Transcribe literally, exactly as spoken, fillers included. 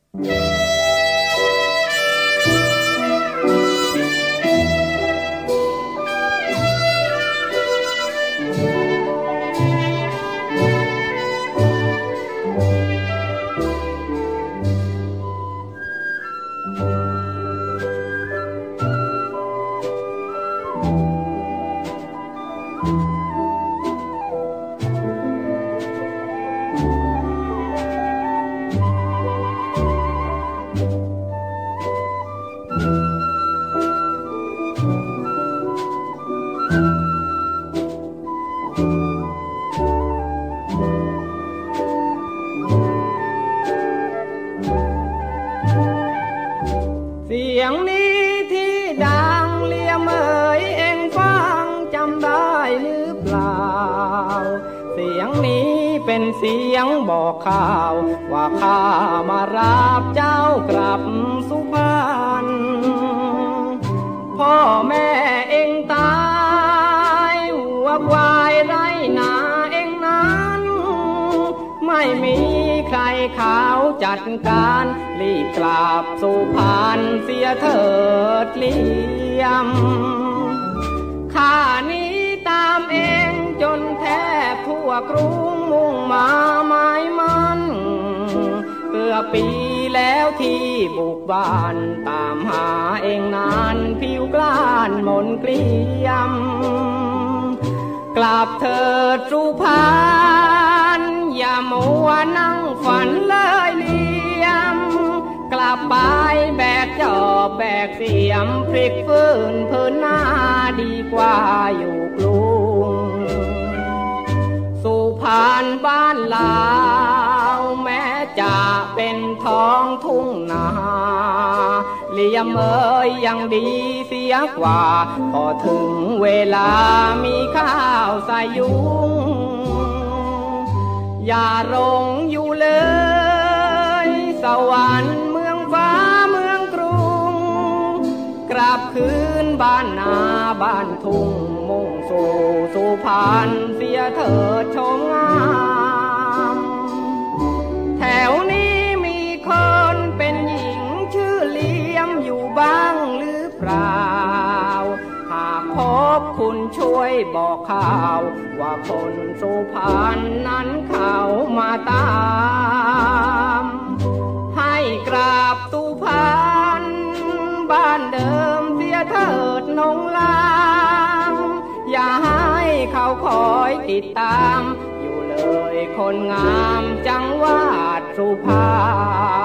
เสียงนี้ที่ดังเลียมเอ๋ยเอ็งฟังจำได้หรือเปล่าเสียงนี้เป็นเสียงบอกข่าวว่าข้ามารับเจ้ากลับสุพรรณพ่อแม่เอ็งตายหัวควายไร่นาเอ็งนั้นไม่มีใครเขาจัดการรีบกลับสุพรรณเสียเถิดเลี่ยมข้านี้ตามเองจนแทบทั่วกรุงมุ่งมาหมายมันเกือบปีแล้วที่บุกบ้านตามหาเองนานผิวกล้านมนเกลียมกลับเถิดสุพรรณอย่ามัวนั่งฝันเลยเลี่ยมกลับไปแบกจอบแบกเสียมพลิกฟื้นพื้นหน้าดีกว่าอยู่กรุงสุพรรณบ้านลาวแม้จะเป็นท้องทุ่งนาเลี่ยมเอ๋ยยังดีเสียกว่าพอถึงเวลามีข้าวใส่ยุงอย่าลงอยู่เลยสวรรค์เมืองฟ้าเมืองกรุงกลับคืนบ้านนาบ้านทุ่งมุ่งสู่สุพรรณเสียเถิดชมงามแถวนี้มีคนเป็นหญิงชื่อเลี่ยมอยู่บ้างหรือเปล่าหากพบคุณช่วยบอกข่าวว่าคนสุพรรณนั้นเขามาตามให้กราบสุพรรณบ้านเดิมเสียเถิดนงลางอย่าให้เขาคอยติดตามอยู่เลยคนงามจังหวัดสุพรรณ